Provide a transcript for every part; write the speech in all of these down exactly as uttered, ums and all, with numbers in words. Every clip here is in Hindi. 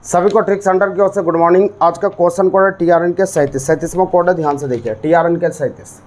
सभी को ट्रिक सेंटर की ओर से गुड मॉर्निंग। आज का क्वेश्चन कोड है टी आर एन के सैंतीस सैंतीसवां कोड है, ध्यान से देखिए। टी आर एन के सैंतीस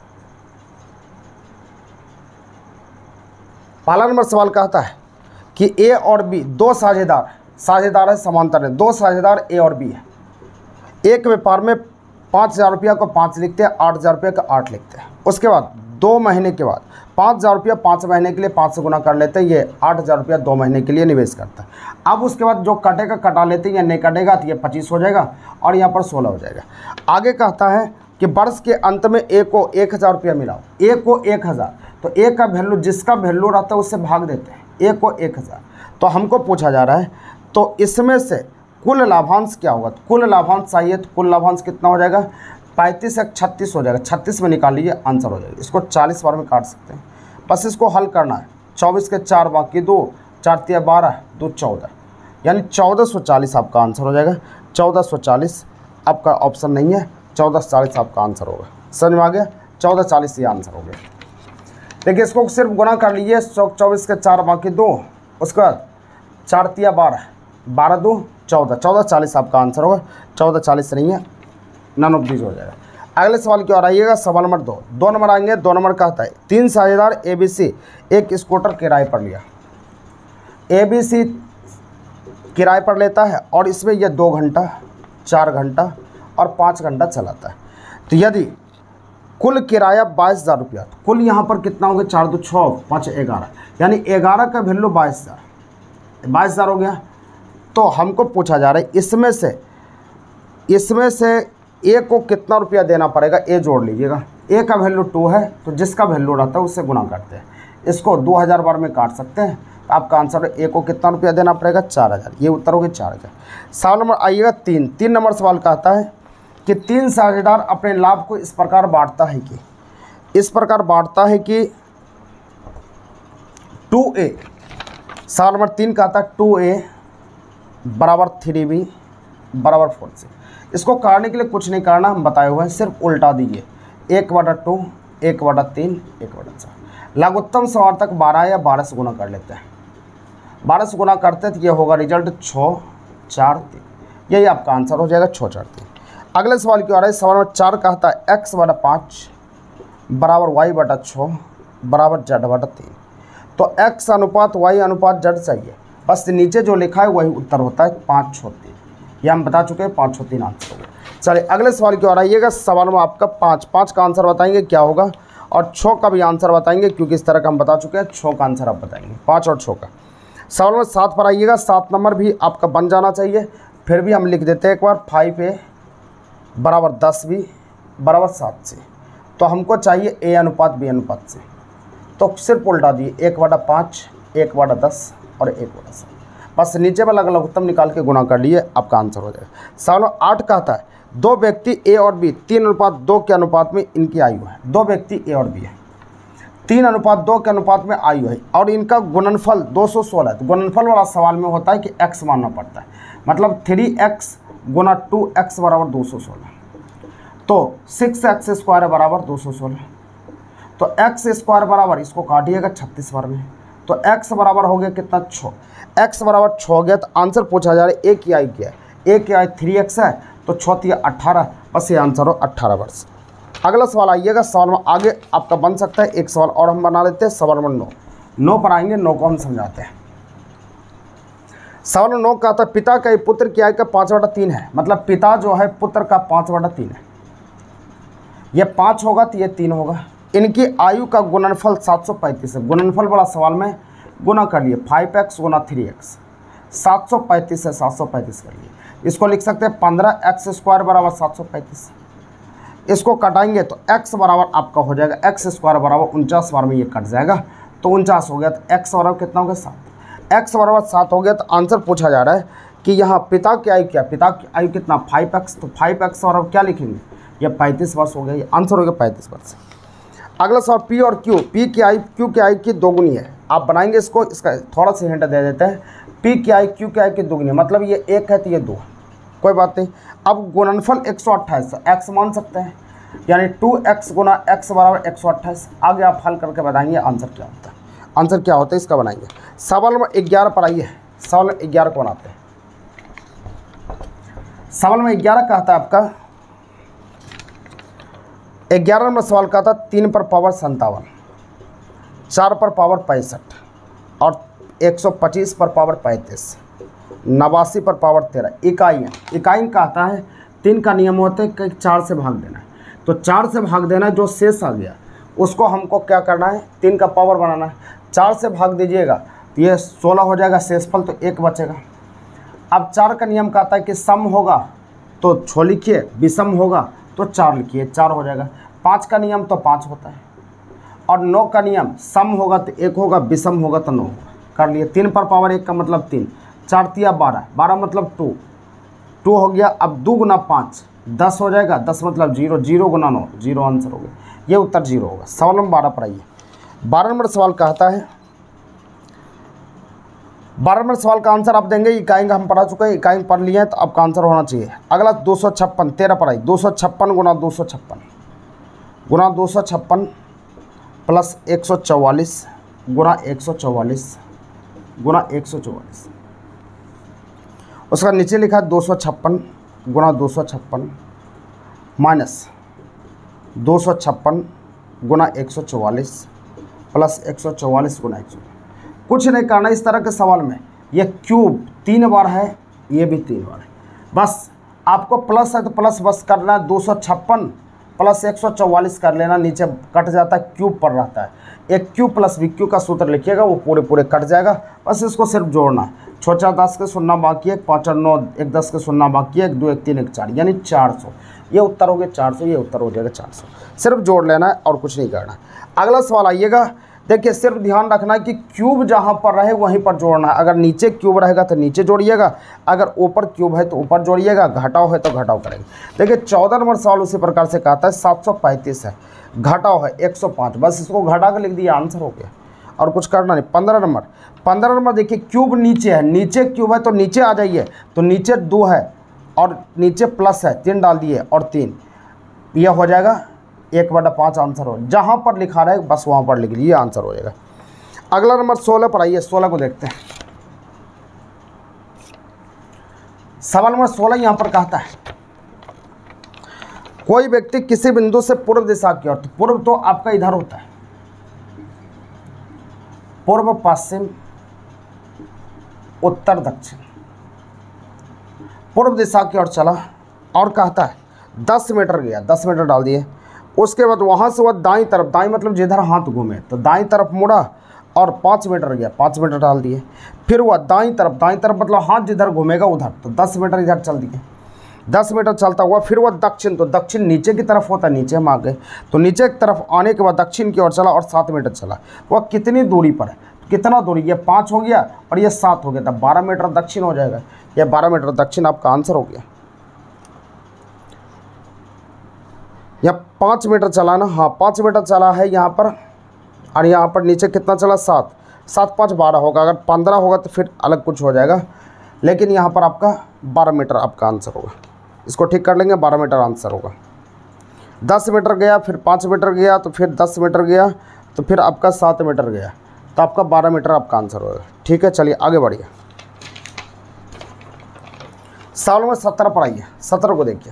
पहला नंबर सवाल कहता है कि ए और बी दो साझेदार साझेदार है समांतर है, दो साझेदार ए और बी है। एक व्यापार में पाँच हज़ार रुपया को पाँच लिखते हैं, आठ हज़ार रुपया का आठ लिखते हैं। उसके बाद दो महीने के बाद पाँच हज़ार रुपया पाँच महीने के लिए पाँच से गुना कर लेते हैं, ये आठ हज़ार रुपया दो महीने के लिए निवेश करता है। अब उसके बाद जो कटेगा कटा लेते हैं, या नहीं कटेगा तो ये पच्चीस हो जाएगा और यहाँ पर सोलह हो जाएगा। आगे कहता है कि वर्ष के अंत में ए को एक हज़ार रुपया मिला, ए को एक हज़ार, तो ए का वैल्यू जिसका वैल्यू रहता है उससे भाग देते हैं, ए को एक हज़ार। तो हमको पूछा जा रहा है तो इसमें से कुल लाभांश क्या होगा। तो कुल लाभांश चाहिए, तो कुल लाभांश कितना हो जाएगा, पैंतीस एक छत्तीस हो जाएगा। छत्तीस में निकाल लीजिए, आंसर हो जाएगा। इसको चालीस बार में काट सकते हैं, बस इसको हल करना है। चौबीस के चार बाकी दो, चार तिया बारह, दो चौदह, यानी चौदह सौ चालीस आपका आंसर हो जाएगा। चौदह सौ चालीस आपका ऑप्शन नहीं है, चौदह सौ चालीस आपका आंसर होगा। समझ में आ गया, चौदह चालीस ये आंसर हो गया। देखिए इसको सिर्फ गुना कर लीजिए, चौबीस के चार बाकी दो, उसके बाद चार तिया बारह, बारह दो चौदह, चौदह चालीस आपका आंसर होगा। चौदह चालीस नहीं है, नन ऑफ दीज हो जाएगा। अगले सवाल की ओर आइएगा, सवाल नंबर दो। दो नंबर आएंगे, दो नंबर कहता है तीन साझेदार ए बी सी एक स्कूटर किराए पर लिया। ए बी सी किराए पर लेता है और इसमें यह दो घंटा, चार घंटा और पाँच घंटा चलाता है। तो यदि कुल किराया बाईस हज़ार रुपया, तो कुल यहाँ पर कितना हो गया, चार दो छः, पाँच ग्यारह, यानी ग्यारह का वैल्यू बाईस हज़ार बाईस हज़ार हो गया। तो हमको पूछा जा रहा है इसमें से इसमें से ए को कितना रुपया देना पड़ेगा, ए जोड़ लीजिएगा। ए का वैल्यू टू है, तो जिसका वैल्यू रहता है उससे गुना करते हैं। इसको दो हज़ार बार में काट सकते हैं। आपका आंसर है ए को कितना रुपया देना पड़ेगा, चार हज़ार। ये उत्तर हो गया चार हज़ार। सवाल नंबर आइएगा तीन। तीन नंबर सवाल कहता है कि तीन साझेदार अपने लाभ को इस प्रकार बांटता है कि इस प्रकार बांटता है कि टू ए। सवाल नंबर तीन कहता है टू ए बराबर थ्री बी बराबर फोर सी। इसको काटने के लिए कुछ नहीं करना, हम बताए हुए हैं, सिर्फ उल्टा दीजिए। एक बटा टू, एक बटा तीन, एक बटा चार। लघुत्तम समार्थक बारह या बारह से गुना कर लेते हैं। बारह से गुना करते हैं तो ये होगा रिजल्ट छः चार तीन, यही आपका आंसर हो जाएगा, छः चार तीन। अगले सवाल की ओर है, सवाल नंबर चार कहता है एक्स बटा पाँच बराबर वाई बटा छः बराबर जेड बटा तीन। तो एक्स अनुपात वाई अनुपात जेड चाहिए, बस नीचे जो लिखा है वही उत्तर होता है, पाँच छः तीन। ये हम बता चुके हैं, पाँच छः तीन आंसर होगा। चलिए अगले सवाल की ओर आइएगा। सवाल में आपका पाँच पाँच का आंसर बताएंगे क्या होगा, और छः का भी आंसर बताएंगे, क्योंकि इस तरह का हम बता चुके हैं। छः का आंसर आप बताएंगे, पाँच और छः का। सवाल में सात पर आइएगा। सात नंबर भी आपका बन जाना चाहिए, फिर भी हम लिख देते हैं एक बार। फाइव ए बराबर दस बी बराबर सात सी। तो हमको चाहिए ए अनुपात बी अनुपात से, तो सिर्फ उल्टा दिए, एक बटा पाँच, एक बटा दस और एक बटा सात। बस नीचे वाला लघुत्तम निकाल के गुना कर लिए, आपका आंसर हो जाएगा। सवाल आठ कहता है दो व्यक्ति ए और बी तीन अनुपात दो के अनुपात में इनकी आयु है। दो व्यक्ति ए और बी है, तीन अनुपात दो के अनुपात में आयु है, और इनका गुणनफल दो सौ सोलह है। तो गुणनफल वाला सवाल में होता है कि एक्स मानना पड़ता है, मतलब थ्री एक्स गुना टू एक्स बराबर दो सौ सोलह। तो सिक्स एक्स स्क्वायर बराबर दो सौ सोलह। तो एक्स स्क्वायर बराबर, इसको काटिएगा छत्तीस बार में, तो x बराबर हो गया कितना, छः। x बराबर छः हो गया। तो आंसर पूछा जा रहा है ए की आयु क्या है, ए की आयु थ्री एक्स है, तो छः तिया अट्ठारह, बस ये आंसर हो अट्ठारह वर्ष। अगला सवाल आइएगा। सवाल में आगे आपका बन सकता है, एक सवाल और हम बना लेते हैं। सवाल नंबर नौ नौ पर आएंगे, नौ को हम समझाते हैं। सवाल नौ का था पिता का पुत्र की आयु का पाँच बटा तीन है, मतलब पिता जो है पुत्र का पाँच बटा तीन है। ये पाँच होगा तो ये तीन होगा। इनकी आयु का गुणनफल सात सौ पैंतीस है। गुणनफल वाला सवाल में गुना कर लिए, फाइव एक्स गुना थ्री एक्स, सात सौ पैंतीस है, सात सौ पैंतीस कर लिए। इसको लिख सकते हैं पंद्रह एक्स स्क्वायर बराबर सात सौ पैंतीस। इसको कटाएंगे तो x बराबर आपका हो जाएगा, एक्स स्क्वायर बराबर उनचास बार में ये कट जाएगा, तो उनचास हो गया। तो x बराबर कितना हो गया, सात। x बराबर सात हो गया। तो आंसर पूछा जा रहा है कि यहाँ पिता की आयु क्या, पिता की आयु कितना, फाइव एक्स। तो फाइव एक्स बराबर क्या लिखेंगे, ये पैंतीस वर्ष हो गया, ये आंसर हो गया पैंतीस वर्ष। अगला सवाल पी और क्यू, पी की आयु क्यू की आयु की दोगुनी है। आप बनाएंगे इसको, इसका थोड़ा सा हिंट दे देते हैं। पी की आयु क्यू की आयु की दोगुनी, मतलब ये एक है तो ये दो है, कोई बात नहीं। अब गुणनफल एक सौ अट्ठाईस, एक्स मान सकते हैं, यानी टू एक्स गुना एक्स बराबर एक सौ अट्ठाईस। आगे आप हल करके बताएंगे आंसर क्या होता है, आंसर क्या होता है इसका बनाएंगे। सवाल नंबर ग्यारह पर आइए, सवाल ग्यारह को बनाते हैं। सवाल में ग्यारह कहता है आपका, ग्यारह नंबर सवाल कहता है तीन पर पावर संतावन, चार पर पावर पैंसठ और एक सौ पच्चीस पर पावर पैंतीस, नवासी पर पावर तेरह इकाइयाँ। इकाई कहता है तीन का नियम होता है कि चार से भाग देना है, तो चार से भाग देना, जो शेष आ गया उसको हमको क्या करना है, तीन का पावर बनाना है। चार से भाग दीजिएगा तो ये सोलह हो जाएगा शेषफल, तो एक बचेगा। अब चार का नियम कहता है कि सम होगा तो छः लिखिए, विषम होगा तो चार लिखिए, चार हो जाएगा। पाँच का नियम तो पाँच होता है, और नौ का नियम सम होगा तो एक होगा, विषम होगा तो नौ होगा। कर लिए। तीन पर पावर एक का मतलब तीन, चार तिया बारह, बारह मतलब टू, टू हो गया। अब दो गुना पाँच दस हो जाएगा, दस मतलब जीरो, जीरो गुना नौ, जीरो आंसर हो गया। ये उत्तर जीरो होगा। सवाल नंबर बारह पर आइए। बारह नंबर सवाल कहता है, बारह नंबर सवाल का आंसर आप देंगे, इकाई हम पढ़ा चुके हैं, इकाई पढ़ लिए हैं, तो आपका आंसर होना चाहिए। अगला दो सौ छप्पन, तेरह पर आई। दो सौ छप्पन गुना दो सौ छप्पन गुना दो सौ छप्पन प्लस एक सौ चौवालीस गुना एक सौ चौवालीस गुना एक सौ चौवालीस। उसका नीचे लिखा है दो सौ छप्पन गुना दो सौ छप्पन माइनस दो सौ छप्पन गुना एक सौ चौवालीस प्लस एक सौ चौवालीस गुना एक सौ। कुछ नहीं करना इस तरह के सवाल में। ये क्यूब तीन बार है, ये भी तीन बार है। बस आपको प्लस है तो प्लस बस करना है, दो सौ छप्पन प्लस एक सौ चौवालीस कर लेना, नीचे कट जाता है, क्यूब पर रहता है। एक क्यूब प्लस वी क्यू का सूत्र लिखिएगा, वो पूरे पूरे कट जाएगा। बस इसको सिर्फ जोड़ना है। छः चार दस के शून्य बाकी एक, पाँच और नौ एक दस के शून्य बाकी एक, दो एक तीन एक चार, यानी चार सौ। ये उत्तर हो गया चार सौ, ये उत्तर हो जाएगा चार सौ। सिर्फ जोड़ लेना है और कुछ नहीं करना। अगला सवाल आइएगा। देखिए सिर्फ ध्यान रखना है कि क्यूब जहाँ पर रहे वहीं पर जोड़ना है। अगर नीचे क्यूब रहेगा तो नीचे जोड़िएगा, अगर ऊपर क्यूब है तो ऊपर जोड़िएगा, घटाव है तो घटाव करेंगे। देखिए चौदह नंबर सवाल उसी प्रकार से कहता है सात सौ पैंतीस है, घटाव है एक सौ पाँच, बस इसको घटा कर लिख दिया, आंसर हो गया और कुछ करना नहीं। पंद्रह नंबर पंद्रह नंबर देखिए क्यूब नीचे है, नीचे क्यूब है तो नीचे आ जाइए, तो नीचे दो है और नीचे प्लस है, तीन डाल दिए और तीन, यह हो जाएगा एक बटा पाँच, आंसर हो। जहाँ पर लिखा रहे बस वहाँ पर लिख लीजिए, आंसर हो जाएगा। अगला नंबर सोलह पर आइए, सोलह को देखते हैं। सवाल नंबर सोलह यहाँ पर कहता है कोई व्यक्ति किसी बिंदु से पूर्व दिशा की ओर, तो पूर्व तो आपका इधर होता है, पूर्व पश्चिम उत्तर दक्षिण, पूर्व दिशा की ओर चला और कहता है दस मीटर गया, दस मीटर डाल दिए। उसके बाद वहाँ से वह दाईं तरफ, दाईं मतलब जिधर हाथ घूमे, तो दाईं तरफ मुड़ा और पाँच मीटर गया, पाँच मीटर डाल दिए। फिर वह दाईं तरफ, दाईं तरफ मतलब हाथ जिधर घूमेगा उधर, तो दस मीटर इधर चल दिए, दस मीटर चलता हुआ। फिर वह दक्षिण, तो दक्षिण नीचे की तरफ होता है, नीचे हम आ गए, तो नीचे की तरफ आने के बाद दक्षिण की ओर चला और सात मीटर चला। वह कितनी दूरी पर है, कितना दूरी, ये पाँच हो गया और ये सात हो गया, तब बारह मीटर दक्षिण हो जाएगा। यह बारह मीटर दक्षिण आपका आंसर हो गया। यह पाँच मीटर चला ना, हाँ पाँच मीटर चला है यहाँ पर, और यहाँ पर नीचे कितना चला, सात, सात पाँच बारह होगा। अगर पंद्रह होगा तो फिर अलग कुछ हो जाएगा, लेकिन यहाँ पर आपका बारह मीटर आपका आंसर होगा। इसको ठीक कर लेंगे, बारह मीटर आंसर होगा। दस मीटर गया, फिर पाँच मीटर गया, तो फिर दस मीटर गया, तो फिर आपका सात मीटर गया, तो आपका बारह मीटर आपका आंसर होगा। ठीक है, चलिए आगे बढ़िए। सवाल नंबर सत्रह पर आइए, सत्रह को देखिए।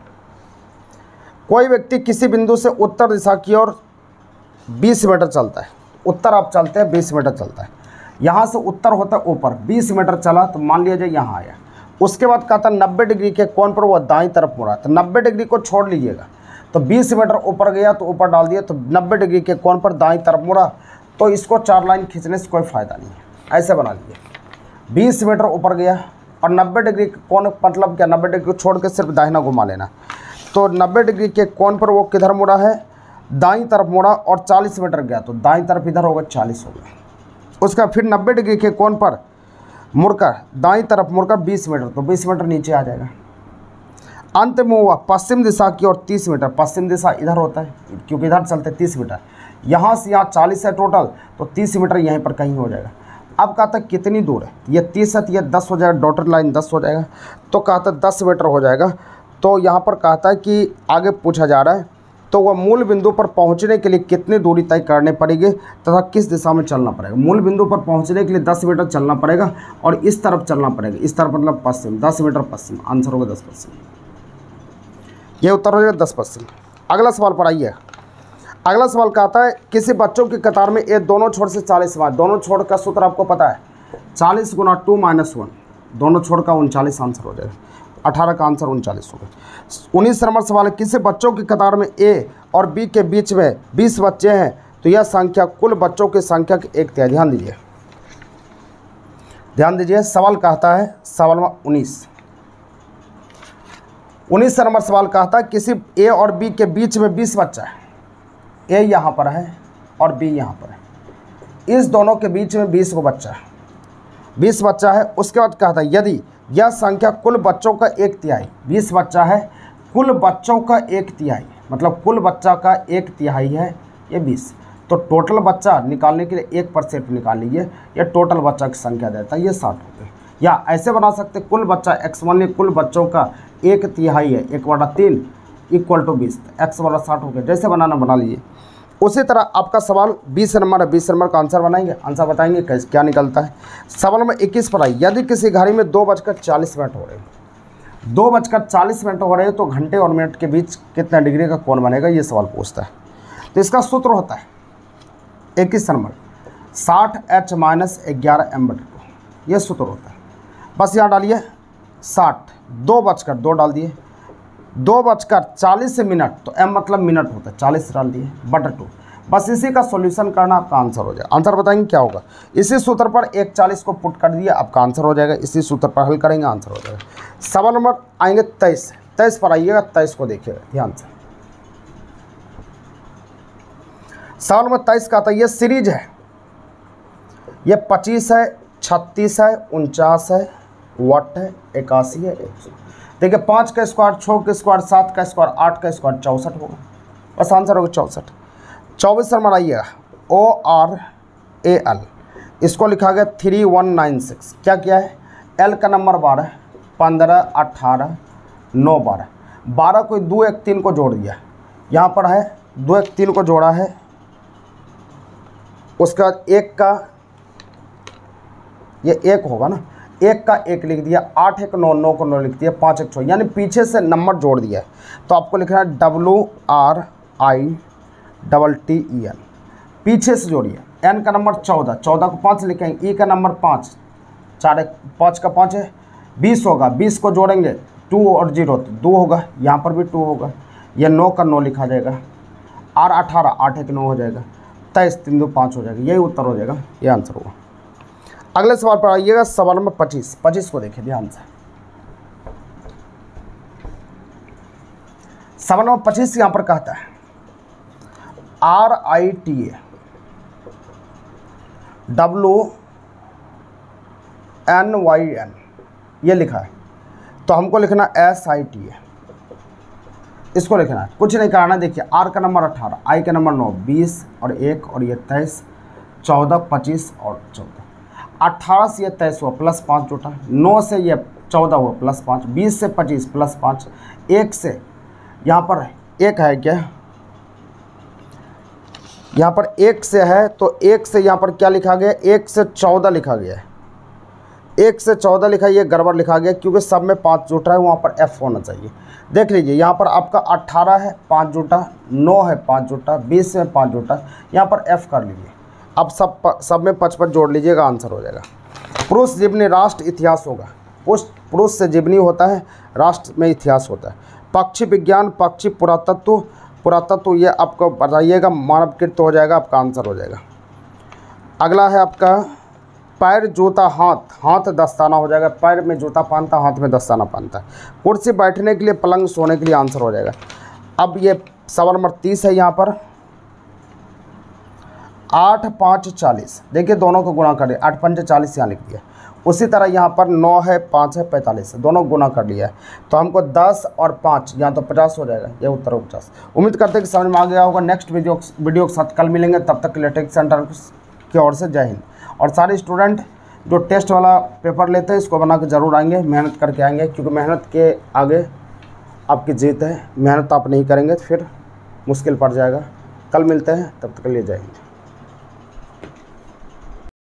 कोई व्यक्ति किसी बिंदु से उत्तर दिशा की ओर बीस मीटर चलता है, उत्तर आप चलते हैं बीस मीटर चलता है, यहाँ से उत्तर होता है ऊपर, बीस मीटर चला तो मान लिया जाए यहाँ आया। उसके बाद कहता है नब्बे डिग्री के कोण पर वह दाईं तरफ मुड़ा, तो नब्बे डिग्री को छोड़ लीजिएगा, तो बीस मीटर ऊपर गया तो ऊपर डाल दिया, तो नब्बे डिग्री के कोण पर दाईं तरफ मुड़ा, तो इसको चार लाइन खींचने से कोई फ़ायदा नहीं है। ऐसे बना लीजिए, बीस मीटर ऊपर गया और नब्बे डिग्री के कोण मतलब क्या, नब्बे डिग्री को छोड़ के सिर्फ दाहिना घुमा लेना, तो नब्बे डिग्री के कोण पर वो किधर मुड़ा है, दाईं तरफ मुड़ा और चालीस मीटर गया, तो दाईं तरफ इधर होगा, चालीस होगा। उसका फिर नब्बे डिग्री के कोण पर मुड़कर दाईं तरफ मुड़कर बीस मीटर, तो बीस मीटर नीचे आ जाएगा। अंत में हुआ पश्चिम दिशा की ओर तीस मीटर, पश्चिम दिशा इधर होता है क्योंकि इधर चलते तीस मीटर, यहाँ से यहाँ चालीस है टोटल, तो तीस मीटर यहीं पर कहीं हो जाएगा। अब कहता है कितनी दूर है, ये तीस है तो ये दस हो जाएगा, डॉटेड लाइन दस हो जाएगा, तो कहता है दस मीटर हो जाएगा। तो यहाँ पर कहता है कि आगे पूछा जा रहा है, तो वह मूल बिंदु पर पहुंचने के लिए कितनी दूरी तय करनी पड़ेगी तथा किस दिशा में चलना पड़ेगा। मूल बिंदु पर पहुंचने के लिए दस मीटर चलना पड़ेगा और इस तरफ चलना पड़ेगा, इस तरफ मतलब पश्चिम, दस मीटर पश्चिम। आंसर होगा दस पश्चिम, ये उत्तर हो जाएगा दस पश्चिम। अगला सवाल पर आइए। अगला सवाल कहता है किसी बच्चों की कतार में ए दोनों छोर से चालीस मार्च, दोनों छोर का सूत्र आपको पता है, चालीस गुना टू माइनस वन, दोनों छोर का उनचालीस आंसर हो जाएगा, अठारह का आंसर उनचालीस होगा। उन्नीस नंबर सवाल है किसी बच्चों की कतार में ए और बी के बीच में बीस बच्चे हैं तो यह संख्या कुल बच्चों की संख्या की एक तिहाई। ध्यान दीजिए ध्यान दीजिए सवाल कहता है, सवाल में उन्नीस उन्नीस नंबर सवाल कहता है किसी ए और बी के बीच में बीस बच्चा है, ए यहाँ पर है और बी यहाँ पर है, इस दोनों के बीच में बीस को बच्चा है, बीस बच्चा है। उसके बाद कहता है यदि यह संख्या कुल बच्चों का एक तिहाई, बीस बच्चा है, कुल बच्चों का एक तिहाई मतलब कुल बच्चा का एक तिहाई है ये बीस, तो टोटल बच्चा निकालने के लिए एक परसेंट निकाल लीजिए, ये टोटल बच्चा की संख्या देता है, ये साठ हो गए। या ऐसे बना सकते कुल बच्चा एक्स मान लीजिए कुल बच्चों का एक तिहाई है, एक बटा तीन इक्वल टू बीस, एक्स वाला साठ हो गया, जैसे बनाना बना लीजिए। उसी तरह आपका सवाल बीस नंबर है, बीस नंबर का आंसर बनाएंगे, आंसर बताएंगे कैसे क्या निकलता है। सवाल में इक्कीस पर आई यदि किसी घड़ी में दो बजकर चालीस मिनट हो रहे हैं, दो बजकर चालीस मिनट हो रहे हैं तो घंटे और मिनट के बीच कितना डिग्री का कोण बनेगा, ये सवाल पूछता है। तो इसका सूत्र होता है इक्कीस नंबर साठ एच माइनस ग्यारह एम बटे टू, ये सूत्र होता है। बस यहाँ डालिए साठ, दो बजकर दो डाल दिए, दो बजकर चालीस मिनट तो एम मतलब मिनट होता है, चालीस डाल दिए बटा टू। बस इसी का सॉल्यूशन करना आपका आंसर हो जाएगा। आंसर बताएंगे क्या होगा, इसी सूत्र पर एक चालीस को पुट कर दिया आपका आंसर हो जाएगा, इसी सूत्र पर हल करेंगे आंसर हो जाएगा। सवाल नंबर आएंगे तेईस, तेईस पर आइएगा, तेईस को देखिएगा ध्यान से। सवाल नंबर तेईस का आता है ये सीरीज है, ये पच्चीस है, छत्तीस है, उनचास है, वाट है, इक्यासी है, एक सौ। देखिए पाँच का स्क्वायर, छः का स्क्वायर, सात का स्क्वायर, आठ का स्क्वायर, चौंसठ होगा, बस आंसर होगा चौंसठ। चौबीस नंबर आइएगा ओ आर ए एल, इसको लिखा गया थ्री वन नाइन सिक्स, क्या किया है, एल का नंबर बारह, पंद्रह, अट्ठारह, नौ, बारह, बारह को दो एक तीन को जोड़ दिया, यहाँ पर है दो एक तीन को जोड़ा है, उसके बाद एक का ये एक होगा ना, एक का एक लिख दिया, आठ एक नौ, नौ को नौ लिख दिया, पाँच एक छः, यानी पीछे से नंबर जोड़ दिया है। तो आपको लिखना है W R I double T E N, पीछे से जोड़िए। एन का नंबर चौदह, चौदह को पाँच लिखेंगे, ई का नंबर पाँच, चार एक पाँच का पाँच है, बीस होगा, बीस को जोड़ेंगे टू और जीरो तो दो होगा, यहाँ पर भी टू होगा, यह नौ का नौ लिखा जाएगा, आर अठारह, आठ एक नौ हो जाएगा, तेईस तीन दो पाँच हो जाएगा, यही उत्तर हो जाएगा, ये आंसर होगा। अगले सवाल पर आइएगा, सवाल नंबर पच्चीस, पच्चीस को देखिए ध्यान से। सवाल नंबर पच्चीस यहाँ पर कहता है R I T A W N Y N, ये लिखा है, तो हमको लिखना एस आई टी ए, इसको लिखना है, कुछ नहीं करना। देखिए आर का नंबर अठारह, आई का नंबर नौ, बीस और एक और ये तेईस, चौदह, पच्चीस और चौदह, अट्ठारह से ये तेईस हुआ प्लस पाँच जुटा, नौ से ये चौदह हुआ प्लस पाँच, बीस से पच्चीस प्लस पाँच, एक से यहाँ पर एक है क्या, यहाँ पर एक से है तो एक से यहाँ पर क्या लिखा गया, एक से चौदह लिखा गया है, एक से चौदह लिखा, ये गड़बड़ लिखा गया क्योंकि सब में पाँच जुटा है, वहाँ पर एफ होना चाहिए। देख लीजिए यहाँ पर आपका अट्ठारह है पाँच जुटा, नौ है पाँच जुटा, बीस में पाँच जुटा, यहाँ पर एफ कर लीजिए। अब सब सब में पचपन जोड़ लीजिएगा, आंसर हो जाएगा। पुरुष जीवनी राष्ट्र इतिहास होगा, पुरुष पुरुष से जीवनी होता है, राष्ट्र में इतिहास होता है। पक्षी विज्ञान, पक्षी पुरातत्व, पुरातत्व ये आपको बताइएगा, मानवकृत हो जाएगा, आपका आंसर हो जाएगा। अगला है आपका पैर जूता हाथ, हाथ दस्ताना हो जाएगा, पैर में जूता पहनता, हाथ में दस्ताना पहनता है। कुर्सी बैठने के लिए, पलंग सोने के लिए, आंसर हो जाएगा। अब ये सवाल नंबर तीस है, यहाँ पर आठ पाँच चालीस, देखिए दोनों को गुणा कर दिया, आठ पंच चालीस यहाँ लिख दिया। उसी तरह यहाँ पर नौ है, पाँच है, पैंतालीस है, दोनों गुना कर लिया है, तो हमको दस और पाँच यहाँ तो पचास हो जाएगा, ये उत्तर हो पचास। उम्मीद करते हैं कि समझ में आ गया होगा। नेक्स्ट वीडियो वीडियो के साथ कल मिलेंगे, तब तक के लिए टेक सेंटर की ओर से जय हिंद। और सारे स्टूडेंट जो टेस्ट वाला पेपर लेते हैं इसको बना के ज़रूर आएंगे, मेहनत करके आएंगे, क्योंकि मेहनत के आगे आपकी जीत है। मेहनत आप नहीं करेंगे तो फिर मुश्किल पड़ जाएगा। कल मिलते हैं, तब तक के लिए जय हिंद।